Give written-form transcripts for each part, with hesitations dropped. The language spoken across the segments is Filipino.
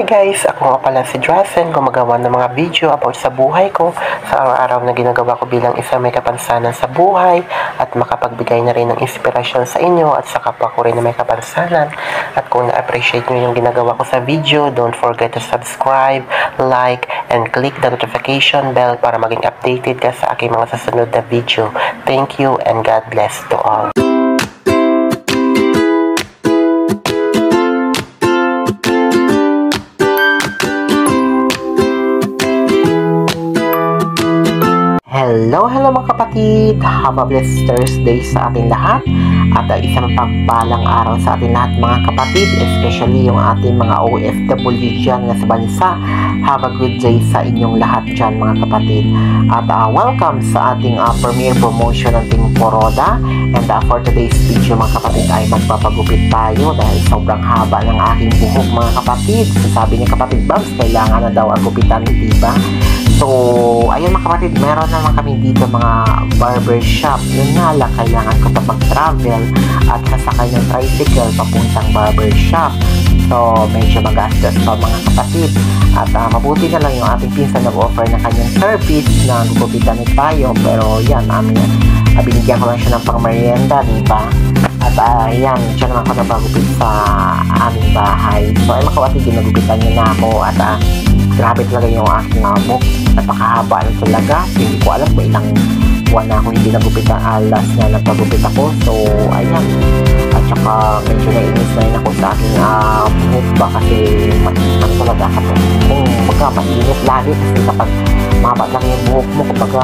guys, ako nga pala si Drazen, gumagawa ng mga video about sa buhay ko, sa araw-araw na ginagawa ko bilang isang may kapansanan sa buhay at makapagbigay na rin ng inspirasyon sa inyo at sa kapwa ko rin na may kapansanan. At kung na-appreciate nyo yung ginagawa ko sa video, don't forget to subscribe, like, and click the notification bell para maging updated ka sa aking mga susunod na video. Thank you and God bless to all. Hello mga kapatid! Have a blessed Thursday sa ating lahat at isang pagpalang araw sa ating lahat mga kapatid, especially yung ating mga OFW dyan na sa bansa. Have a good day sa inyong lahat dyan mga kapatid. At welcome sa ating premiere promotion ng Team Poroda. And for today's video mga kapatid ay magpapagupit tayo dahil sobrang haba ng aking buhok mga kapatid. Sabi ni kapatid Babs, kailangan na daw agupitan, diba? So, ayun mga kapatid, meron naman kami dito mga barbershop. Yun nga lang, kailangan ko pa mag-travel at sasakay ng tricycle papuntang barbershop. So, medyo magastos pa mga kapatid. At mabuti na lang yung ating pinsan nag-offer na kanyang service na gugupitan tayo. Pero yan, binigyan ko lang siya ng pang-merienda, diba? At yan, siya naman ako nabagupit sa aming bahay. So, ay mga kapatid, ginagupitan niya na ako at grabe talaga yung aking book. Napakahaba na talaga. Hindi ko alam kung ilang buwan na ako hindi nagupitan. Last na nagpagupit ako. So, ayan. At saka medyo nainis na rin ako sa aking buhok ba kasi ano talaga ako. Kung baga mainit lagi kasi kapag mahaba lang yung buhok mo, kumbaga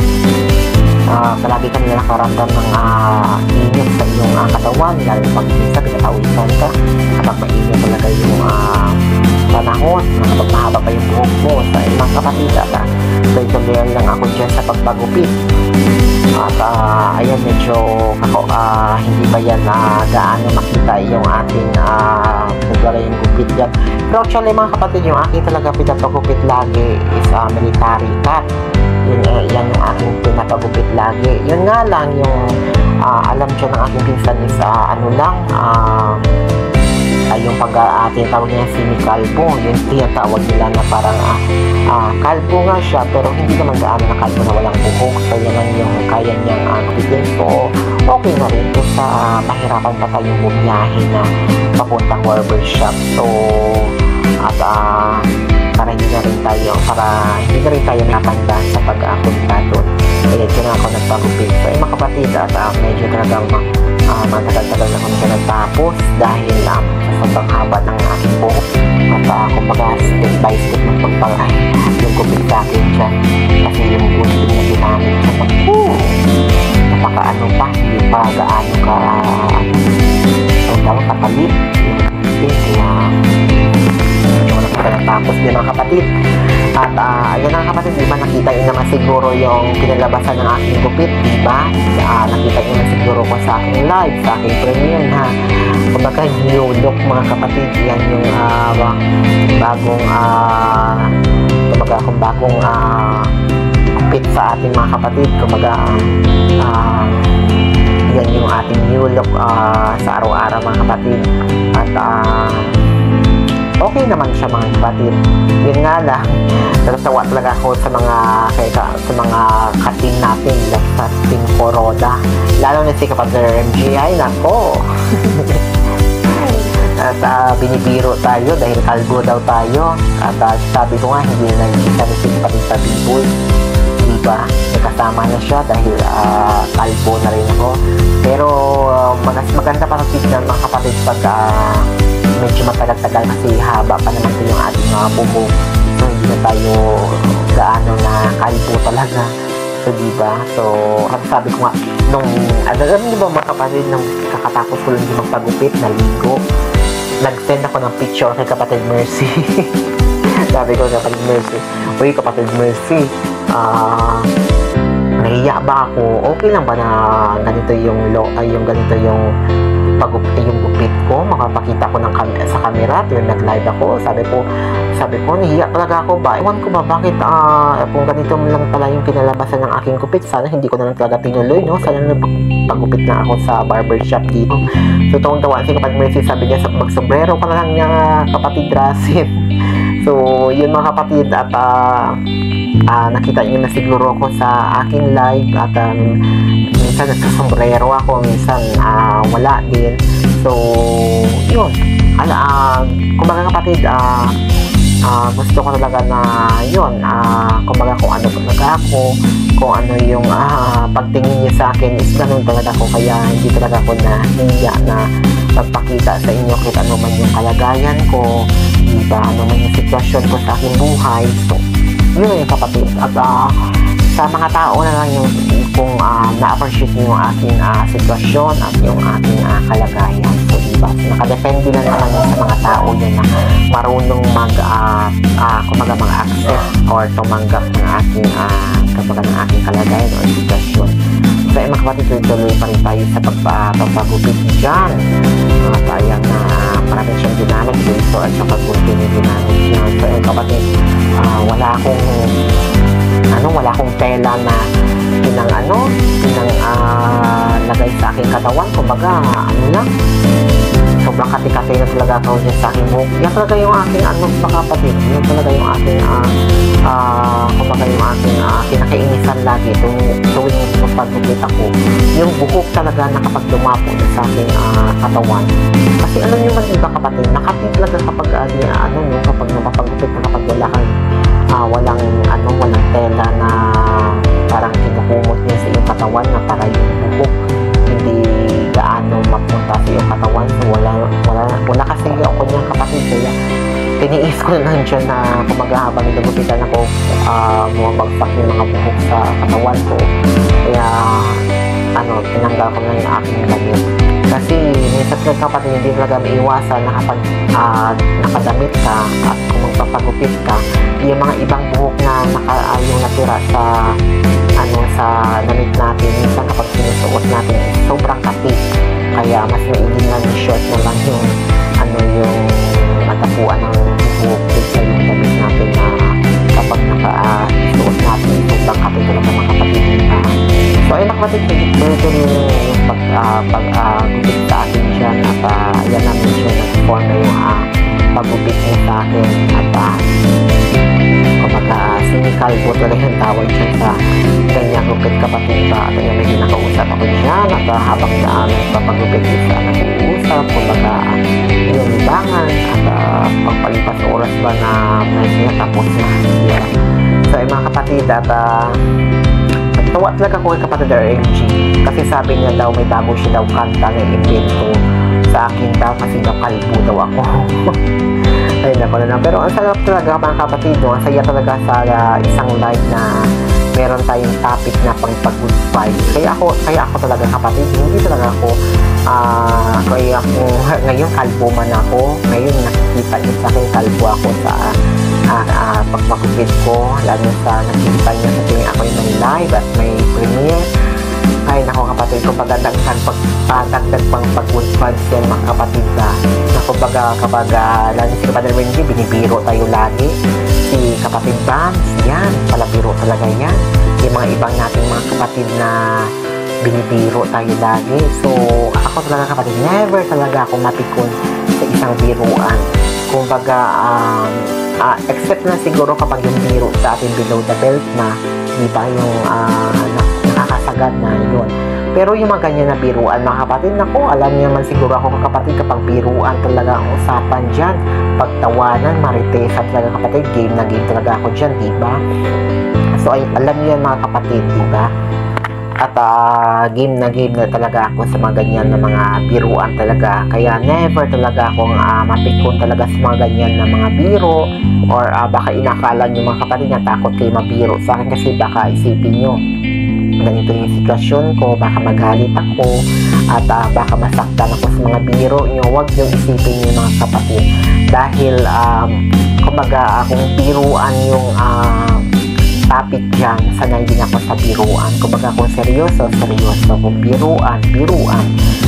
palagi ka nila nakaramdam ng init sa iyong katawan. Lalo pag minsan pinatawisan ka kapag mainit talaga yung panahon na kapag mahaba pa yung buhok mo sa ibang kapatid. At tuloy-tuloy lang ako dyan sa pagpagupit. At ayan, medyo hindi ba yan gaano makita yung ating nagwala yung gupit yan. Pero actually mga kapatid, yung aking talaga pinapagupit lagi is military cut. Yan yung aking pinapagupit lagi. Yun nga lang yung alam dyan ng aking pinsan is yung tinatawag niya semi-kalbo. Yung tinatawag nila na parang kalbo nga siya pero hindi naman gaano na kalbo na walang buhok. So yan lang yung kaya niyang gupitin. So okay na rin to sa mahirapan pa tayong bumiyahe na papuntang barbershop. So at para hindi na rin tayo napanda sa pag-apunta doon. Kaya dyan na ako nagpagupit. So mga kapatid, at medyo talagang matagal-tagal na kung siya nagtapos dahil sobrang haba ng aking buhok. At kumbaga step by step ng pagpalay yung gupit sa akin dyan. Kasi yung buhok na ginamit sa napakaano pa, hindi pa gaano kapalit yung gupit. Kaya tapos din mga kapatid. At ayan mga kapatid, diba nakita nyo naman siguro yung kinalabasan ng aking gupit, diba? Nakita nyo naman siguro ko sa aking live, sa aking premiere ha. Kumbaga new look mga kapatid, yan yung bagong gupit sa ating mga kapatid. Kumbaga yan yung ating new look sa araw-araw mga kapatid. At okay naman siya mga kapatid. Yun nga lang, natawa talaga ako sa mga katin natin sa Team Poroda. Lalo na si kapatid MG, ay nako. At binibiro tayo dahil kalbo daw tayo. At sabi ko nga, hindi na nakikita ni si kapatid sa biboy. Diba? Nagkasama na siya dahil kalbo na rin ako. Pero maganda para tignan mga kapatid pag medyo matagal-tagal kasi haba pa naman ito yung ating bubog. So hindi na tayo gaano na kalbo talaga. So diba? So sabi ko nga nung alam niyo ba mga kapatid, nung kakatapos ko lang din magpagupit na linggo, nag-send ako ng picture kay kapatid Mercy. Sabi ko kapatid Mercy, uy kapatid Mercy, nahiya ba ako? Okay lang ba na ganito yung ganito yung yung gupit ko, makapakita ko sa camera tuwing nag-live ako. Sabi ko, nahiya talaga ako ba? Ewan ko ba, bakit kung ganito lang pala yung pinalabasan ng aking gupit, sana hindi ko na lang talaga tinuloy, no? Sana pagupit na ako sa barbershop dito. So, tawang-tawaan si kapatid Mercy, sabi niya, magsombrero ka na lang niya, kapatid Rasin. So, yun mga kapatid, at nakita niyo na siguro ako sa aking live, at minsan nagsasombrero ako, minsan wala din. So, yun. Kumbaga kapatid, gusto ko talaga na yun, kumbaga kung ano talaga ako, kung ano yung pagtingin niyo sa akin is ganun talaga ako, kaya hindi talaga ako nahiya na magpakita sa inyo kahit ano man yung kalagayan ko, diba, ano man yung sitwasyon ko sa aking buhay. So, yun yung kapatid. At sa mga tao na lang yung kung na-appreciate nyo yung aking sitwasyon at yung aking kalagayan. So, diba? So, nakadepende na naman sa mga tao yun na marunong mag-accept or tumanggap ng aking kalagayan o sitwasyon. So, mga kapatid, tuloy pa rin tayo sa pagpagupit dyan. Ayan na marami siyang ginamit dito at sa pag-continue ginamit niya. So, kapatid, wala akong tela na lagay sa aking katawan. Kumbaga, sobrang kati-kati na talaga ako dyan sa aking buhok. Yan talaga yung aking mga kapatid. Yan talaga yung aking kumbaga yung aking kinakainisan lagi tuwing pagpagupit ako. Yung buhok talaga na kapag dumapo sa aking katawan. Kasi alam nyo man iba kapatid, nakati talaga kapag kapag napapagupit na kapag wala kang walang tela na parang kinukumot niya sa iyong katawan na para yung buhok hindi gaano mapunta sa iyong katawan. So wala kasi ako niyang kapatid, kaya tiniis ko lang dyan na kumagahabang nagupitan ako bumabagsak yung mga buhok sa katawan ko, kaya tinanggal ko na yung aking damit. Kasi minsan kapatid, hindi talaga maiwasan na kapag nakadamit ka at kung magpapagupit ka, yung mga ibang buhok na yung natira sa damit natin, minsan kapag sinusuot natin sobrang kati, kaya mas maiging lang yung short na lang yung matapuan ng buhok sa yung damit natin na kapag nakasuot natin sobrang kati talaga mga kapatid. So ayun mga kapatid, ito yung pag-gupit sa akin dyan, at yan namin siya nag-form na yung pag-gupit niya sa akin, at kumbaga sinikalbo talaga yung tawag dyan sa ganyan gupit kapatid ba. At ayun, may ginakausap ako dyan, at habang nagpapagupit sa nag-uusap, kumbaga yung libangan at pagpalipas oras ba na may sinatapos na. So ayun mga kapatid, at tawa talaga ko kay kapatid RMG, kasi sabi niya daw may bago siya daw kanta na invento sa akin daw kasi daw kalbo daw ako. Ayun ako na lang. Pero ang sarap talaga mga kapatid, ang saya talaga sa isang live na meron tayong topic na pag-good vibes. Kaya ako talaga kapatid, hindi talaga ako ngayon kalbo man ako. Ngayon nakikita niyo sa akin kalbo ako sa pagpagupit ko, lalo sa nakikita niyo sa tuwing ako yung may live at may premiere. Ay nako kapatid, kung dagdag pang pag-good vibes yan mga kapatid na kumbaga kapag lalo si kapatid Wendy, binibiro tayo lagi. Si kapatid Bams, yan, palabiro talaga yan. Yung mga ibang nating mga kapatid na binibiro tayo lagi. So ako talaga kapatid, never talaga ako mapikon sa isang biruan. Kumbaga except na siguro kapag yung biro sa atin below the belt na, diba, yung nakakasagad na yun. Pero yung mga ganyan na biruan mga kapatid, naku, alam niyo man siguro ako kapatid, kapag biruan talaga ang usapan dyan, pagtawanan, maritesa talaga kapatid, game na game talaga ako dyan, diba? So ay, alam niyo yan mga kapatid, diba? At game na talaga ako sa mga ganyan na mga biruan talaga. Kaya never talaga akong mapikon talaga sa mga ganyan na mga biro, or baka inakala nyo mga kapatid na takot kayo mabiro sa akin, kasi baka isipin nyo ganito yung sitwasyon ko, baka magalit ako at baka masaktan ako sa mga biro nyo. Huwag nyo isipin nyo mga kapatid, dahil kumbaga kung biruan yung topic dyan, sanay din ako sa biruan. Kumbaga kung seryoso, kung biruan.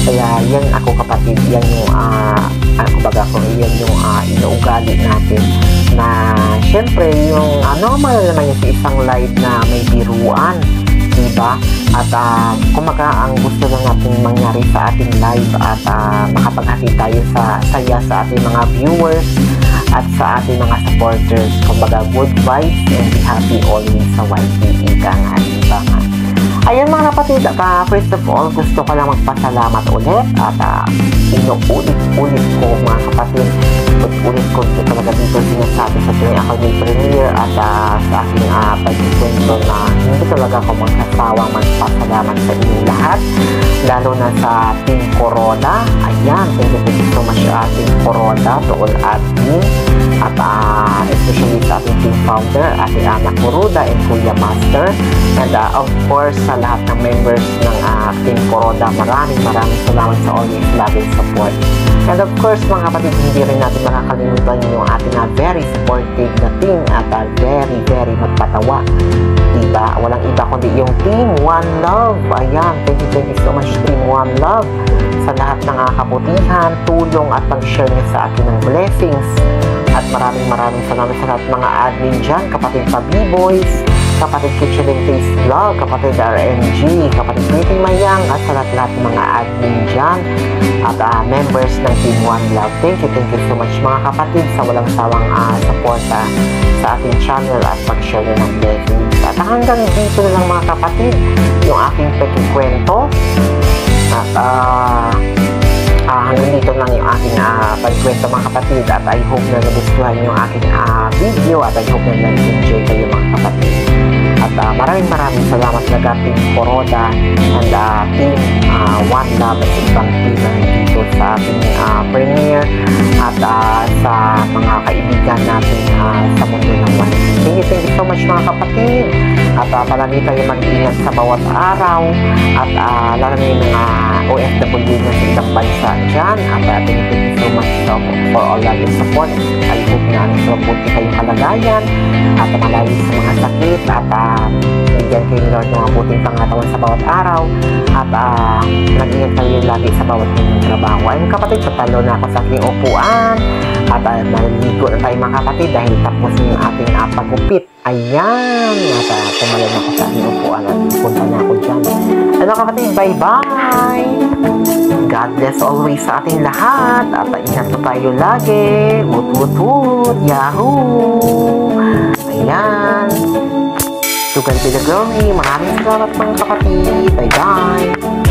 Kaya yan ako kapatid, yan yung kumbaga ko, yan yung inuugali natin na syempre yung normal naman yung sa isang live na may biruan, diba? At kumaga ang gusto lang natin mangyari sa ating live at makapaghatid tayo sa saya sa ating mga viewers at sa ating mga supporters. Kumbaga good vibes and be happy always sa YT, ika nga, diba nga? Ayan mga kapatid, first of all, gusto ko lang magpasalamat ulit at inuulit-ulit ko mga kapatid, ulit ko talaga dito sinasabi sa tuwing ako may premiere at sa aking pagkikwento na hindi talaga ako magkasawang magpasalamat sa inyong lahat, lalo na sa Team Corona. Ayan, thank you so much Team Corona, to all admin at especially sa ating team founder, Ate Ana Kuruda and Kuya Master, and of course sa lahat ng members ng Team Corona, maraming salamat sa always loving support. And of course mga kapatid, hindi rin natin makakalimutan yung ating very supportive na team at very magpatawa, diba? Walang iba kundi yung Team One Love. Ayan, thank you so much Team One Love sa lahat ng kabutihan, tulong at pag-share niyo sa akin ng blessings. At maraming salamat sa lahat mga admin dyan, kapatid Pabi-Boys, kapatid Kitchen and Taste Vlog, kapatid RMG, kapatid Pretty Mayang, at sa lahat mga admin dyan at members ng Team One Love. Thank you so much mga kapatid sa walang sawang suporta sa ating channel at pag-share ng blessings. At hanggang dito na lang mga kapatid yung aking pagkikwento at hanggang dito lang yung aking pagkwento mga kapatid, at I hope na nagustuhan yung aking video at I hope na nag-enjoy kayo mga kapatid. At maraming salamat na Team Corona and Team One Love at ibang team na dito sa ating premiere at sa mga kaibigan natin sa mundo ng YT. Thank you so much mga kapatid, at palagi tayo mag-iingat sa bawat araw at lalo na yung mga OFW na sa ibang bansa dyan, at thank you so much for all of your support. I hope na mabuti kayong kalagayan at malayo sa mga sakit at bigyan kayo Lord ng mabuting pangatawan sa bawat araw at nag-iingat kayo lagi sa bawat inyong trabaho. Ayun kapatid, patalo na ako sa aking upuan at naligo na tayo mga kapatid dahil tapos yung ating pagupit. Ayan, at tumalo na ako sa aking upuan at punta na ako dyan. Hello kapatid, bye-bye! God bless always sa ating lahat at ingat po tayo lagi. Woot, yahoo! Ayan! To God be the glory. Maraming salamat mga kapatid. Bye-bye!